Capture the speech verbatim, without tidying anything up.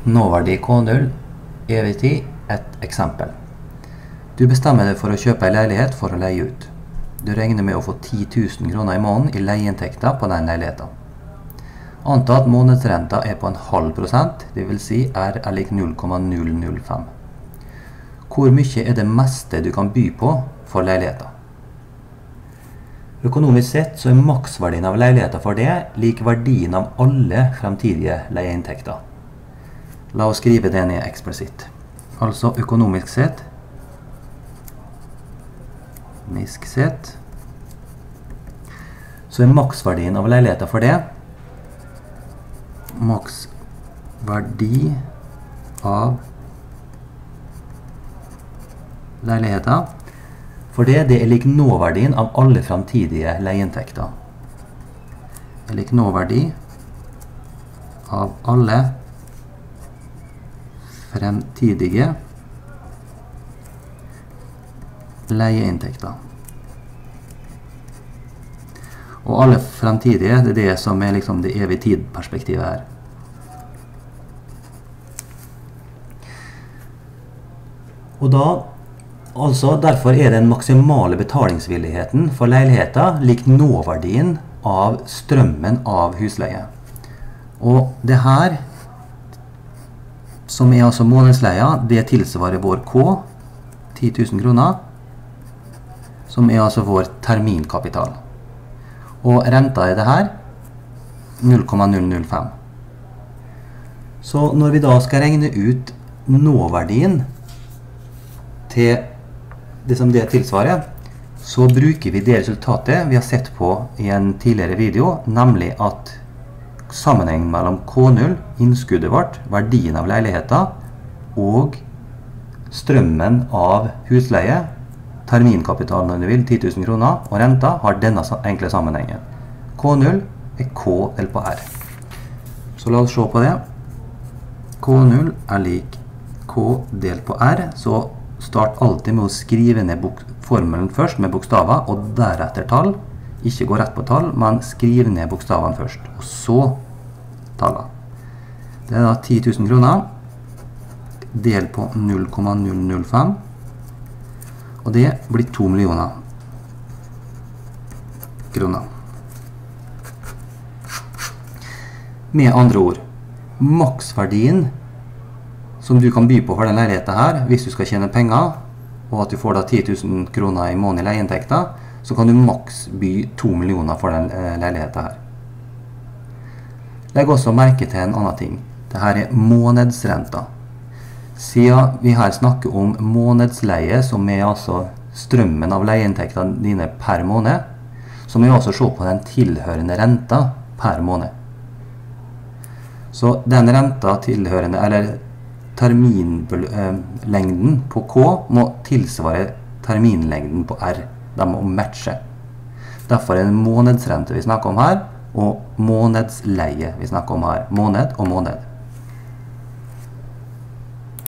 Nåverdi K null, evig tid, et eksempel. Du bestemmer deg for å kjøpe en leilighet for å leie ut. Du regner med å få ti tusen kroner i måneden i leieinntekter på den leiligheten. Anta at månedsrenta er på en halv prosent, det vil si R er lik null komma null null fem. Hvor mye er det meste du kan by på for leiligheten? Økonomisk sett så er maksverdien av leiligheten for det lik verdien av alle fremtidige leieinntekter. La oss skrive det ned eksplisitt. Altså økonomisk sett, økonomisk sett, så er maksverdien av leiligheten for det, maksverdi av leiligheten, for det, det er lik nåverdien av alle fremtidige leieinntekter. Det er lik nåverdi av alle fremtidige leieinntekter. Og alle fremtidige, det er det som er liksom det evig tid-perspektivet her. Og da, altså, derfor er den maksimale betalingsvilligheten for leiligheten lik nåverdien av strømmen av husleie. Og det her, som er altså månedsleia, det tilsvarer vår K, ti tusen kroner, som er altså vår terminkapital. Og renta er det her, null komma null null fem. Så når vi da skal regne ut nåverdien til det som det tilsvarer, så bruker vi det resultatet vi har sett på i en tidligere video, nemlig at sammenhengen mellom K null, innskuddet vårt, verdien av leiligheten, og strømmen av husleie, terminkapitalen når du vil, ti tusen kroner, og renta har denne enkle sammenhengen. K null er K delt på R. Så la oss se på det. K null er lik K delt på R, så start alltid med å skrive ned formelen først med bokstaver, og deretter tall. Ikke gå rett på tall, men skriv ned bokstavene først, og så tallene. Det er da ti tusen kroner, del på null komma null null fem, og det blir to millioner kroner. Med andre ord, maksverdien som du kan by på for den leiligheten her, hvis du skal tjene penger, og at du får da ti tusen kroner i måneden i leieinntekter, så kan du maks by to millioner for den leiligheten her. Legg også merke til en annen ting. Dette er månedsrenta. Siden vi her snakker om månedsleie, som er altså strømmen av leieinntektene dine per måned, så må vi også se på den tilhørende renta per måned. Så den renta tilhørende, eller terminlengden på K må tilsvare terminlengden på R. De må matche. Derfor er det månedsrente vi snakker om her, og månedsleie vi snakker om her. Måned og måned.